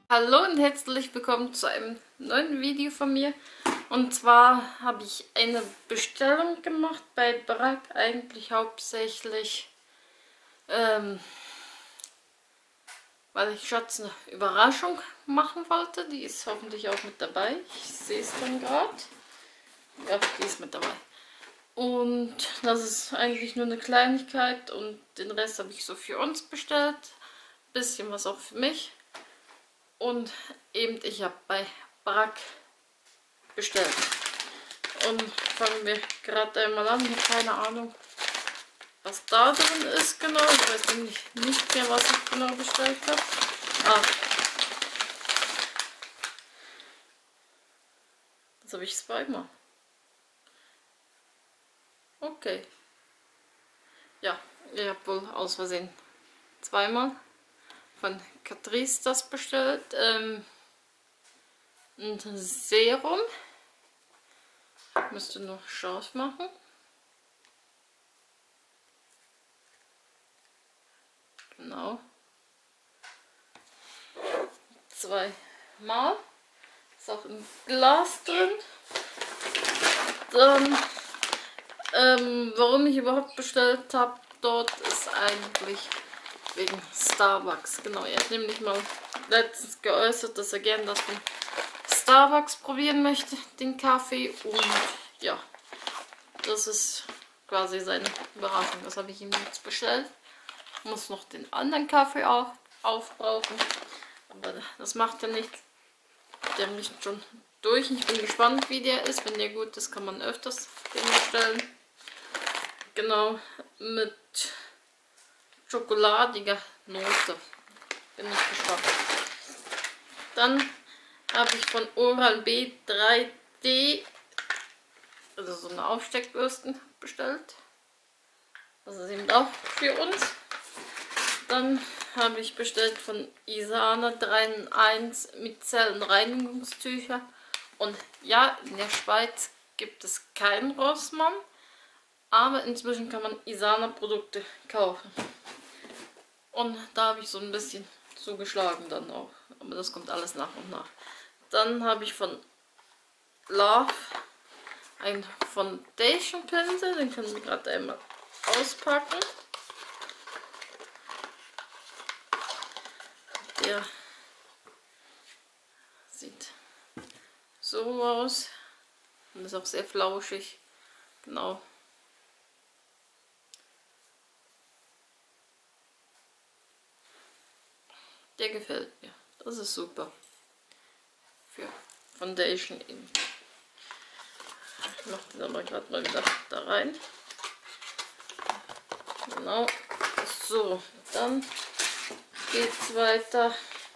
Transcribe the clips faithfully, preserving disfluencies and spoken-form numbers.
Hallo und herzlich willkommen zu einem neuen Video von mir. Und zwar habe ich eine Bestellung gemacht bei Bragg, eigentlich hauptsächlich, ähm, weil ich Schatz eine Überraschung machen wollte. Die ist hoffentlich auch mit dabei. Ich sehe es dann gerade. Ja, die ist mit dabei. Und das ist eigentlich nur eine Kleinigkeit und den Rest habe ich so für uns bestellt. Bisschen was auch für mich. Und eben, ich habe bei Bragg bestellt. Und fangen wir gerade einmal an. Ich habe keine Ahnung, was da drin ist genau. Ich weiß nämlich nicht mehr, was ich genau bestellt habe. Ah. Jetzt habe ich zweimal. Okay. Ja, ich habe wohl aus Versehen zweimal von Catrice das bestellt. Ähm, ein Serum. Ich müsste noch scharf machen. Genau. Zweimal. Ist auch im Glas drin. Dann, ähm, warum ich überhaupt bestellt habe, dort ist eigentlich wegen Starbucks. Genau, er hat nämlich mal letztens geäußert, dass er gerne das von Starbucks probieren möchte, den Kaffee. Und ja, das ist quasi seine Überraschung. Das habe ich ihm jetzt bestellt. Ich muss noch den anderen Kaffee auch aufbrauchen. Aber das macht er nicht. Der riecht schon durch. Ich bin gespannt, wie der ist. Wenn der gut ist, kann man öfters den bestellen. Genau, mit schokoladiger Note. Bin ich gespannt. Dann habe ich von Oral-B drei D, also so eine Aufsteckbürsten, bestellt. Das ist eben auch für uns. Dann habe ich bestellt von Isana drei in eins Micellenreinigungstücher. Und ja, in der Schweiz gibt es keinen Rossmann, aber inzwischen kann man Isana Produkte kaufen. Und da habe ich so ein bisschen zugeschlagen dann auch. Aber das kommt alles nach und nach. Dann habe ich von Love einen Foundation Pinsel. Den können wir gerade einmal auspacken. Der sieht so aus. Und ist auch sehr flauschig. Genau. Der gefällt mir. Das ist super. Für Foundation in. Ich mache den aber gerade mal wieder da rein. Genau. So, dann geht es weiter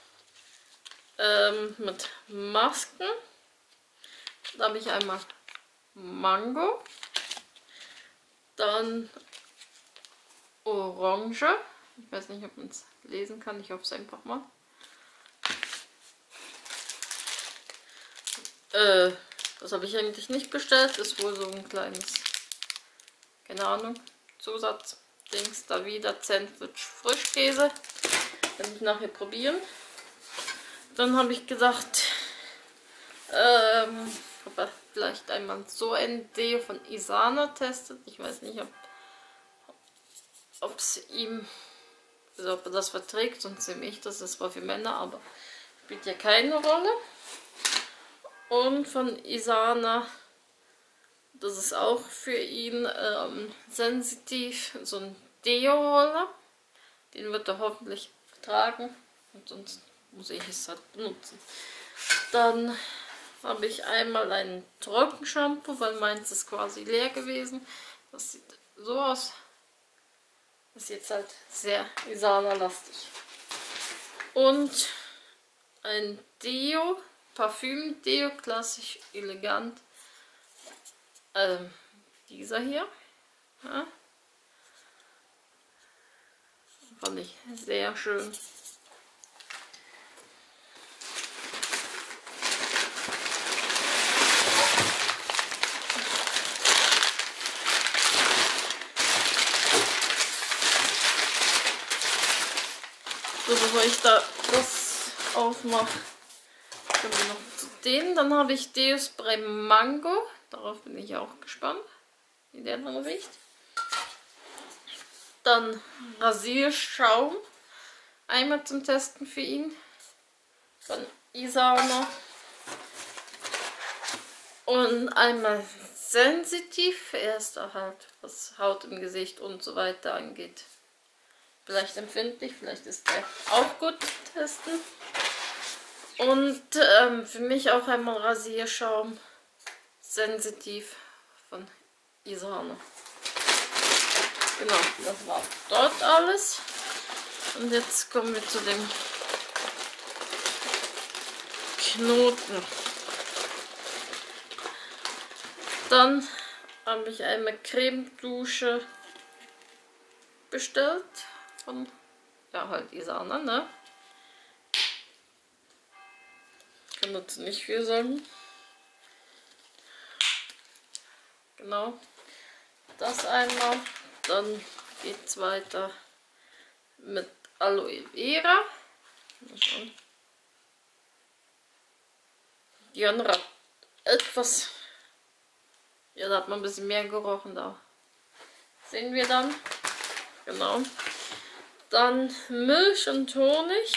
ähm, mit Masken. Da habe ich einmal Mango. Dann Orange. Ich weiß nicht, ob man es lesen kann. Ich hoffe es einfach mal. Äh, das habe ich eigentlich nicht bestellt. Ist wohl so ein kleines, keine Ahnung, Zusatzdings. Da wieder Sandwich Frischkäse. Kann ich nachher probieren. Dann habe ich gesagt, ähm, ob er vielleicht einmal so ein Deo von Isana testet. Ich weiß nicht, ob es ihm, also ob er das verträgt, sonst nehme ich das. Das war für Männer, aber spielt ja keine Rolle. Und von Isana, das ist auch für ihn ähm, sensitiv, so ein Deo-Roller. Den wird er hoffentlich vertragen und sonst muss ich es halt benutzen. Dann habe ich einmal ein Trockenshampoo, weil meins ist quasi leer gewesen. Das sieht so aus. Das ist jetzt halt sehr Isana-lastig. Und ein Deo, Parfüm-Deo, klassisch elegant. Ähm, dieser hier. Ja. Fand ich sehr schön. So, bevor ich da das aufmache, kommen wir noch zu denen. Dann habe ich Deo Spray Mango. Darauf bin ich auch gespannt, wie der dann riecht. Dann Rasierschaum. Einmal zum Testen für ihn. Von Isana. Und einmal sensitiv. Erster halt, was Haut im Gesicht und so weiter angeht. Vielleicht empfindlich, vielleicht ist der auch gut zu testen. Und ähm, für mich auch einmal Rasierschaum. Sensitiv von Isana. Genau, das war dort alles. Und jetzt kommen wir zu dem Knoten. Dann habe ich einmal Cremedusche bestellt. Von, ja, halt Isana, ne? Ich kann dazu nicht viel sagen. Genau. Das einmal. Dann geht es weiter mit Aloe Vera. Die andere etwas. Ja, da hat man ein bisschen mehr gerochen. Da sehen wir dann. Genau. Dann Milch und Honig.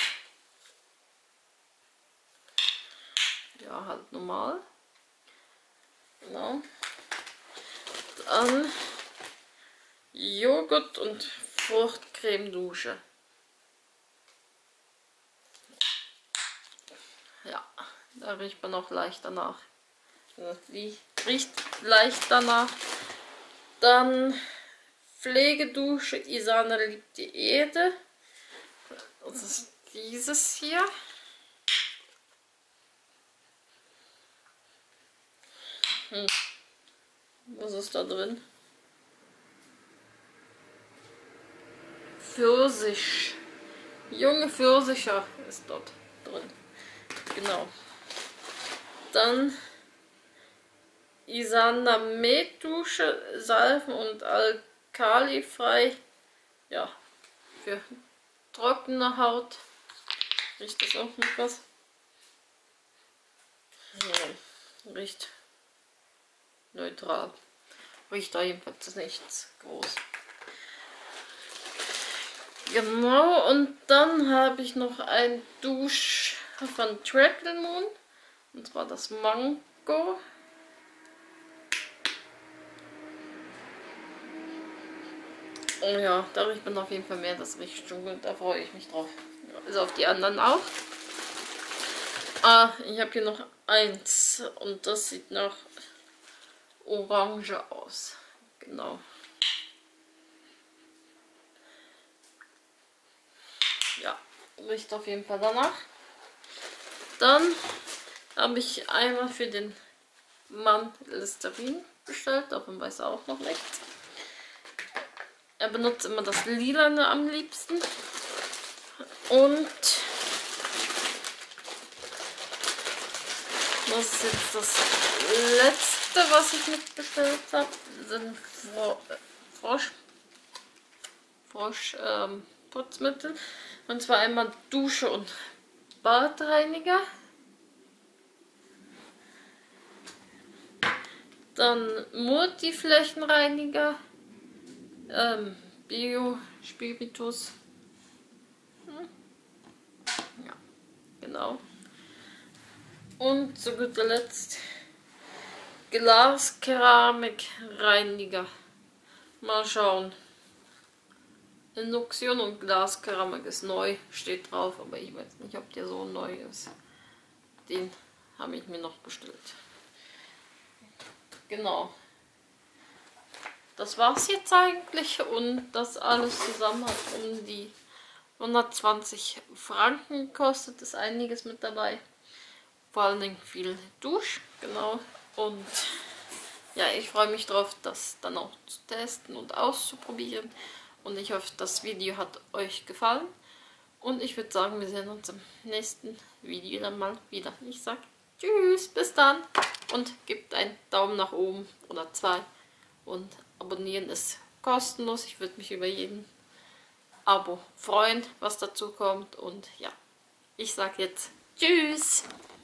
Ja, halt normal. Genau. Dann Joghurt und Fruchtcremedusche. Ja, da riecht man auch leicht danach. Die riecht leicht danach. Dann Pflegedusche Isana liebt die Erde. Das ist dieses hier. Hm. Was ist da drin? Pfirsich. Junge Pfirsicher ist dort drin. Genau. Dann Isana Meddusche, Salven und alkalifrei. Ja, für trockene Haut. Riecht das auch nicht was? Ja, riecht neutral. Riecht da jedenfalls nichts groß. Genau, und dann habe ich noch ein Dusch von Treacle Moon. Und zwar das Mango. Oh ja, da riecht man auf jeden Fall mehr. Das riecht schon gut, da freue ich mich drauf. Also auf die anderen auch. Ah, ich habe hier noch eins. Und das sieht nach Orange aus. Genau. Ja, riecht auf jeden Fall danach. Dann habe ich einmal für den Mann Listerin bestellt. Davon weiß er auch noch nichts. Er benutzt immer das Lilane am liebsten. Und das ist jetzt das letzte, was ich mitbestellt habe, sind Fro Frosch, Frosch ähm, Putzmittel. Und zwar einmal Dusche und Badreiniger. Dann Multiflächenreiniger. Ähm, Bio Spiritus. Hm. Ja, genau. Und zu guter Letzt Glaskeramikreiniger. Mal schauen. Induction und Glaskeramik ist neu, steht drauf, aber ich weiß nicht, ob der so neu ist. Den habe ich mir noch bestellt. Genau. Das war's jetzt eigentlich und das alles zusammen hat um die hundertzwanzig Franken gekostet. Ist einiges mit dabei. Vor allen Dingen viel Dusch, genau. Und ja, ich freue mich drauf, das dann auch zu testen und auszuprobieren. Und ich hoffe, das Video hat euch gefallen. Und ich würde sagen, wir sehen uns im nächsten Video dann mal wieder. Ich sage tschüss, bis dann. Und gebt einen Daumen nach oben oder zwei. Und abonnieren ist kostenlos. Ich würde mich über jeden Abo freuen, was dazu kommt. Und ja, Ich sag jetzt Tschüss.